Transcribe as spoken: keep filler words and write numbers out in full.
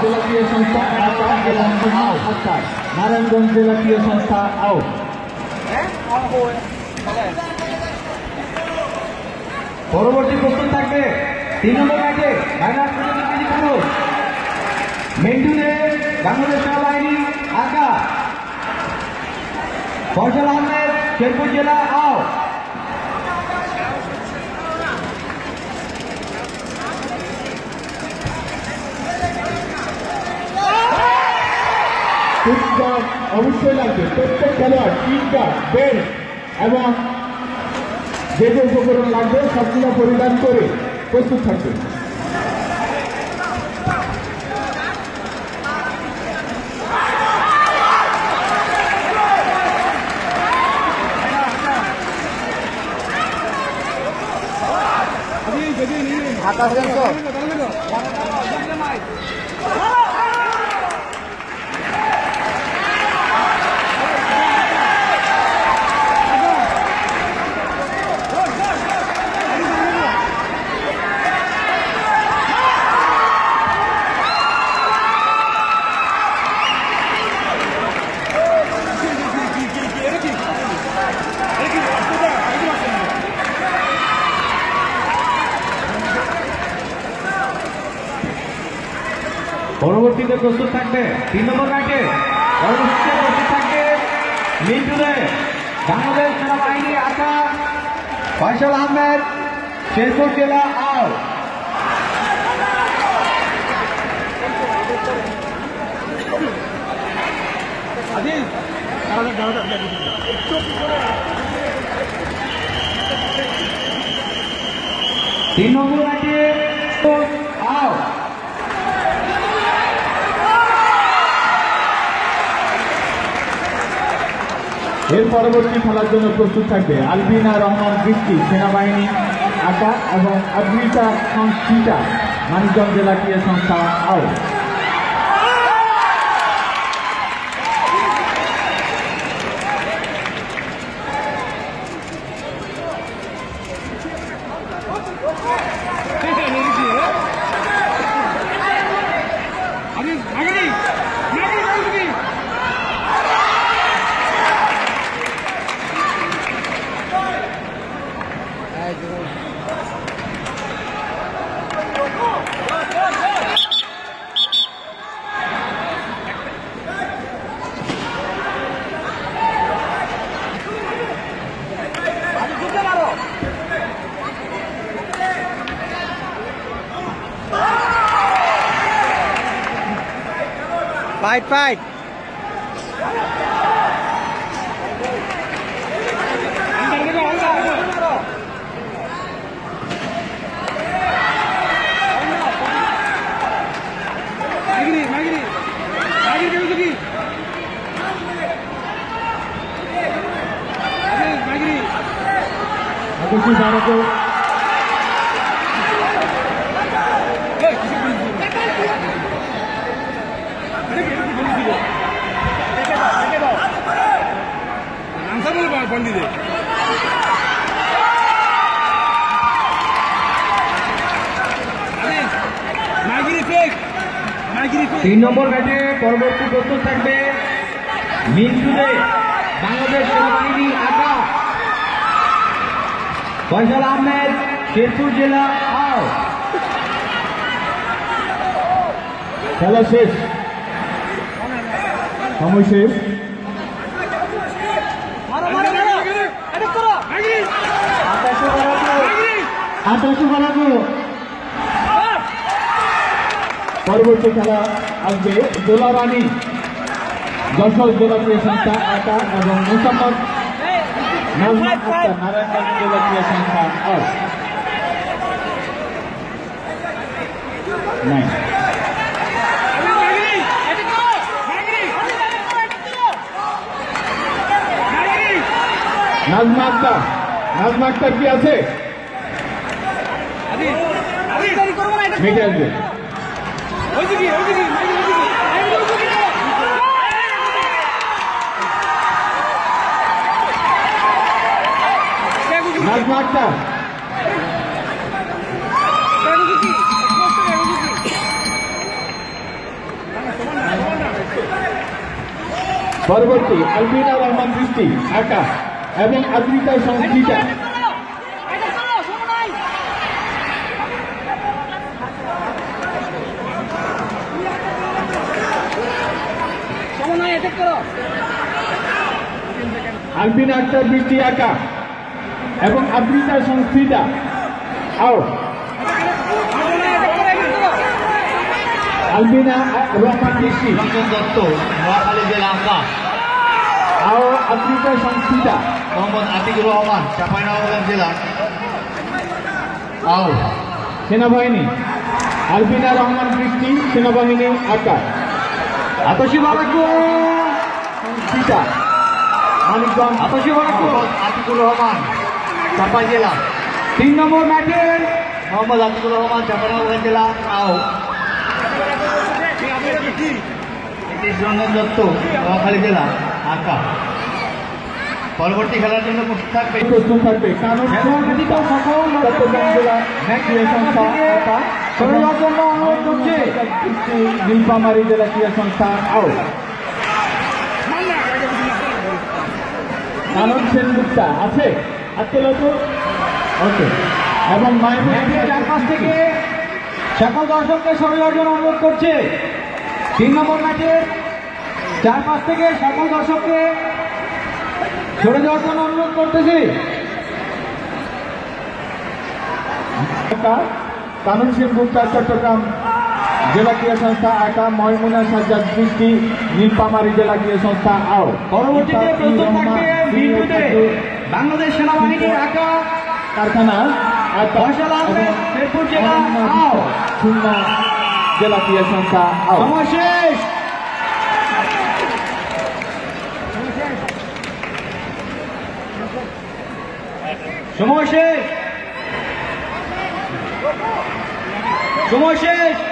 জেলা ক্রীড়া সংস্থা ঢাকা এবং আক্তার নারায়ণগঞ্জ জেলা ক্রীড়া সংস্থা আউট। পরবর্তী প্রশ্ন থাকবে তিন নম্বর ম্যাচে মেন্টুরে বাংলাদেশ সেনাবাহিনী আঁকা ফয়সাল আহমেদ শেরপুর জেলা আউট। অবশ্যই লাগবে, প্রত্যেক খেলোয়াড় টিম কার্ড, বেল্ট এবং যে যে উপকরণ লাগবে সবগুলো পরিধান করে প্রস্তুত থাকবে। পরবর্তীতে প্রস্তুত থাকবে তিন নম্বর ম্যাচে প্রস্তুত থাকবে মিন্টুরে বাংলাদেশ সেনাবাহিনী আঁকা ফয়সাল আহমেদ শেরপুর জেলা আউট। তিন নম্বর ম্যাচে আউট। এর পরবর্তী খেলার জন্য প্রস্তুত থাকবে আলবিনা রহমান বৃষ্টি সেনাবাহিনী আঁকা এবং আদ্রিতা সংস্থিতা মানিকগঞ্জ জেলা ক্রীড়া সংস্থা আউট। Fight, fight. তিন নম্বর ম্যাচে পরবর্তী প্রস্তুত থাকবে মিন্টুরে বাংলাদেশ সেনাবাহিনী আঁকা ফয়সাল আহমেদ শেরপুর জেলা আউট। খেলা শেষ, সময় শেষ। পরবর্তী খেলা আসবে দোলা রানী যশোর জেলা ক্রীড়া সংস্থা আঁকা এবং মোসাম্মদ নাজমা আক্তার নারায়ণগঞ্জ জেলা ক্রীড়া সংস্থা আউট। নাইন নাজমা আক্তার, নাজমা আক্তার কি আছে? মেটে আসবে। নাজমা আক্তার পরবর্তী আলবিনা রহমান বৃষ্টি আঁকা এবং আদ্রিতা সংস্কৃতা আলবিনা আক্তার বৃষ্টি আঁকা এবং আদ্রিতা সংস্কৃতা আউট। আলবিনা রহমান বৃষ্টি রঞ্জন দত্ত নোয়াখালী জেলা আঁকা আও আদ্রিতা সংস্কৃতা মোহাম্মদ আতিকুর রহমান চাঁপাইনবাবগঞ্জ জেলা আও সেনাবাহিনী আলবিনা রহমান বৃষ্টি সেনাবাহিনী আঁকা আতসী বাবাকু সংস্কৃতা মানিকগঞ্জ আতসী বাবাকু আতিকুর রহমান চাঁপাই জেলা তিন নম্বর ম্যাচের মোহাম্মদ আতিকুর রহমান চাঁপাইনবাবগঞ্জ জেলা আও রঞ্জন দত্ত নোয়াখালী জেলা আঁকা পরবর্তী খেলার জন্য প্রস্তুত থাকবে প্রস্তুত থাকবে কারণ চট্টগ্রাম জেলা ক্রীড়া সংস্থা আঁকা শরীরের জন্য অনুরোধ করছে নীলফামারী জেলা ক্রীড়া সংস্থা আও কানন সেনগুপ্তা আছে আত্মলত ওকে এবং মাইনুল চারপাশ থেকে সকল দর্শককে শরীরের জন্য অনুরোধ করছে তিন নম্বর ম্যাচের চারপাশ থেকে সকল দর্শককে সরে যাওয়ার জন্য অনুরোধ করতেছি। কানন সেনগুপ্তা চট্টগ্রাম জেলা ক্রীড়া সংস্থা আঁকা ময়মুনা সাজ্জাদ বৃষ্টি নীলফামারী জেলা ক্রীড়া সংস্থা আও পরবর্তীতে প্রস্তুত থাকবে বিদ্যুতে বাংলাদেশ সেনাবাহিনী আঁকা কারখানা ফয়সাল আহমেদ শেরপুর জেলা আও খুলনা জেলা ক্রীড়া সংস্থা আও সময় শেষ সময় শেষ সময় শেষ